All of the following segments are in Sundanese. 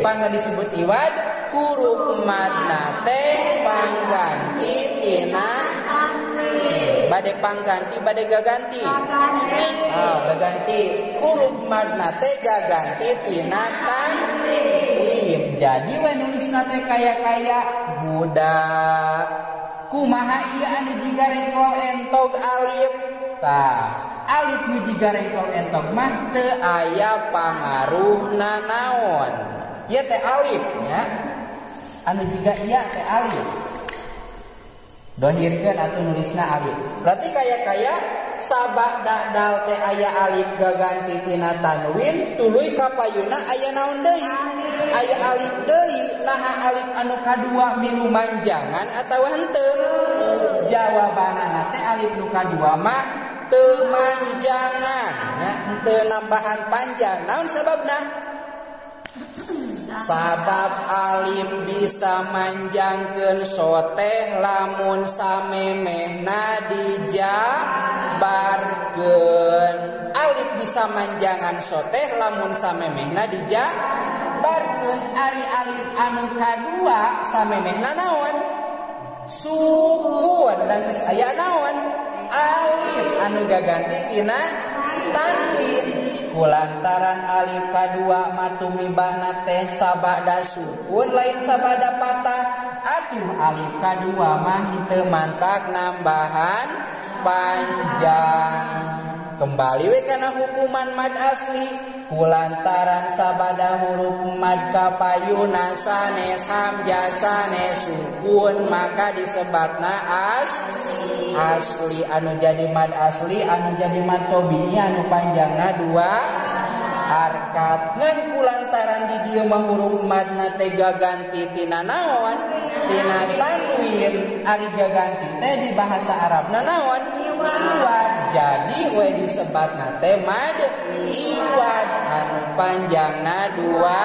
pangga disebut iwad huruf madna teh pangganti tina bade pangganti bade gaganti gaganti huruf madna teh gaganti tina tanwin. Jadi we nulisna teh kaya budak kumaha ieu anu jiga rengkol entog alif. Tah alif nu jiga rengkol entog mah teu aya pangaruhna naon. Ieu teh alif nya. Anu jiga ieu teh alif. Dohirkeun atuh nulisna alif. Berarti kaya sabak dal teh aya alif gaganti tina tanwin, tuluy ka payuna aya naon deui? Aya alif deui. Naha alif anu kadua milu manjangan atawa henteu? Jawabanana teh alif nu kadua mah teu manjangan nya, henteu nambahan panjang. Naon sababna? Sabab alif bisa manjangkeun soteh lamun samemehna dijabarkeun. Alif bisa manjangan soteh lamun samemehna dijabarkeun. Ari alif anu kadua samemehna naon? Sukun. Dan geus aya naon? Alif anu gaganti tina tanwin. Kulantaran alif kadua matumibana teh sabada sukun lain sabada patah. Aduh alif kadua mah teu mantak nambahan panjang. Kembali we kana hukuman mad asli. Kulantaran sabada huruf mad kapayuna sanes hamzah sanes sukun maka disebatna asli. Anu jadi mad asli anu jadi mad tobi'i anu panjangna dua harkat. Ngan kulantaran di dieu mah huruf madna teh gaganti tina naon? Tina tanwin. Ari gaganti teh di bahasa Arabna naon? Iwad. Jadi we disebatna teh mad iwad anu panjangna dua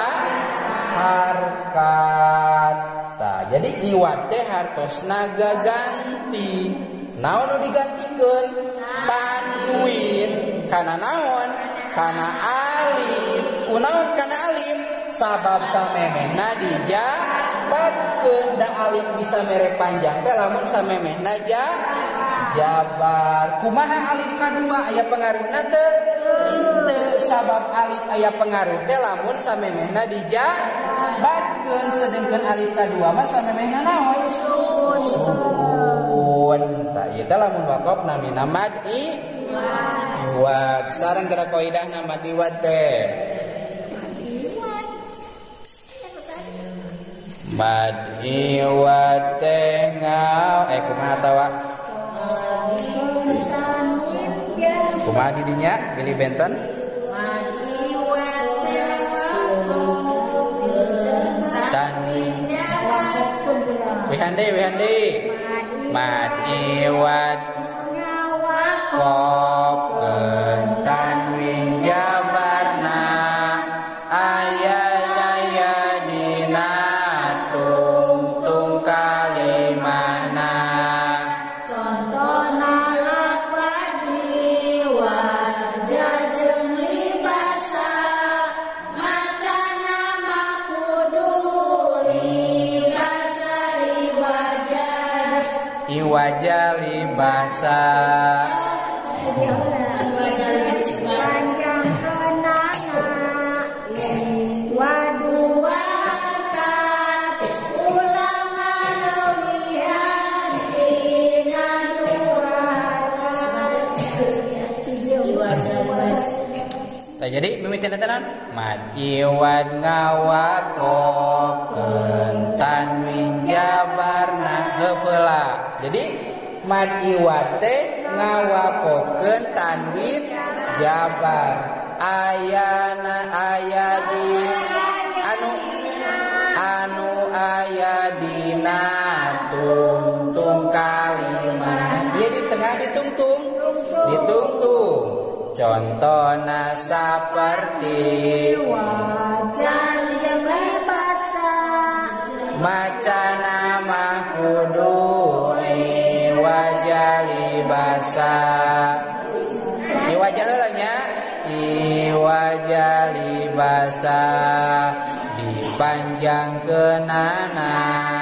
harkat. Tah, jadi iwad teh hartosna gaganti. Naon nu digantikeun? Tanwin. Kana naon? Kana alif. Kunaon kana alif? Sabab samemehna dijabarkeun. Da alif bisa mere panjang teh lamun samemehna jabar. Kumaha alif kadua aya pengaruhna teu? Teu. Sabab alif aya pengaruh teh lamun samemehna dijabarkeun. Sedengkeun alif kadua mah samemehna naon? Sukun. Tah ieu teh lamun waqaf namina mad iwad. Sareng geura qaidahna mad iwad teh. Mad iwad teh kumaha tawa? Kumaha di dinya pilih benten? Tanwin. Wihandi. Mad iwad qofkeun tanwin jabarna aya dina tungtung kalimahna. Contohna lafaz iwad jeung libasa macana makudu libasa Iwajah libasa. Jadi mimitina tenan mad iwad ngawaqofkeun tanwin jabarna heula. Jadi mad iwad teh ngawaqofkeun tanwin jabar. Ayana aya di anu aya dina tungtung kalimah. Ieu di tengah ditungtung. Contohna saperti wajah libasa macana mah kudu wajah libasa. Iwajah heula nya iwajah libasa di panjang kenana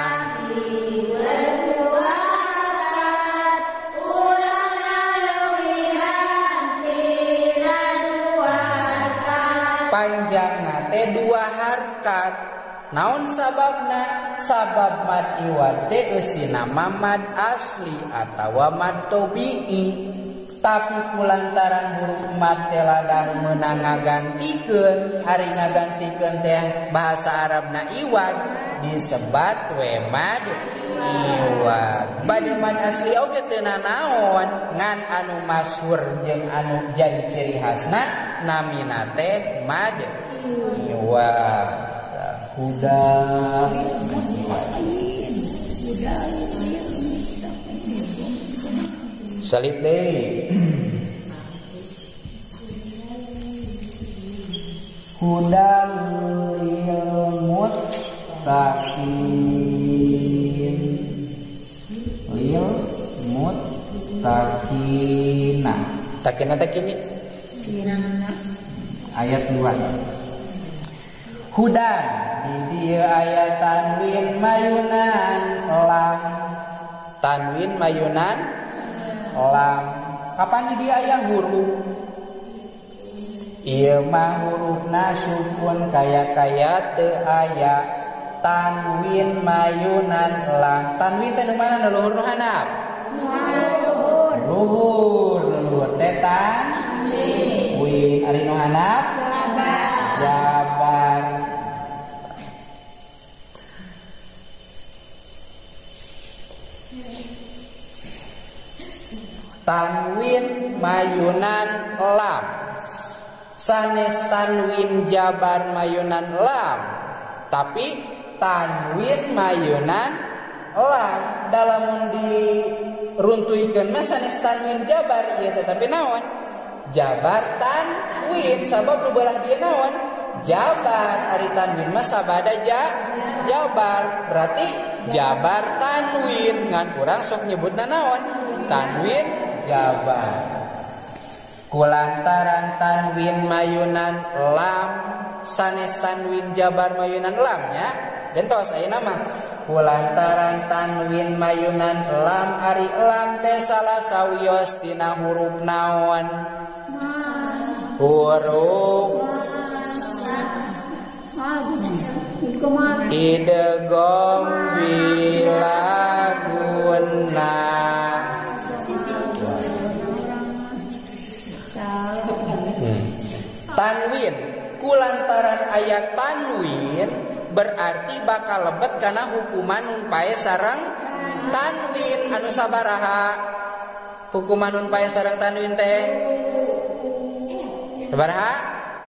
panjang nate 2 harkat. Naon sababna? Sabab mad iwad teh eusina mad asli atawa mad tobi'i. Tapi kulantaran huruf mad teh ladang meunang ngagantikeun, ari ngagantikeun teh bahasa Arabna iwad disebat we mad iwad. Bade mad asli oge teu nanaon, ngan anu masyhur jeung anu jadi ciri khasna namina teh mad iwad. Huda salit deui. Hudal lil muttaqin lil muttaqina. Takina ayat 2. Hudan di dieu aya tanwin mayunan lam. Tanwin mayunan lam. Kapan di dieu aya huruf? Ieu mah hurufna sukun kaya-kaya teu aya. Tanwin mayunan lam. Tanwin teh nu mana nu luhur nu handap? Luhur teh tanwin. Ari nu handap? Jabar. Tanwin mayunan lam. Sanes tanwin jabar mayunan lam. Tapi tanwin mayunan lam dalam diruntuikeun mah sanes tanwin jabar ieu tetapi naon? Jabar tanwin sabab nu beulah dia naon? Jabar. Ari tanwin mah sabada jabar. Berarti jabar tanwin ngan urang sok nyebutna naon? Tanwin jabar. Kulantaran tanwin mayunan lam sanes tanwin jabar mayunan lam nya. Gentos ayeuna mah kulantaran tanwin mayunan lam ari lam teh salah sawios tina huruf naon? Huruf idgham bilaguna. Tanwin kulantaran ayat tanwin berarti bakal lebet karena hukuman nun pae sareng tanwin anu sabaraha? Hukuman nun pae sareng tanwin teh sabaraha?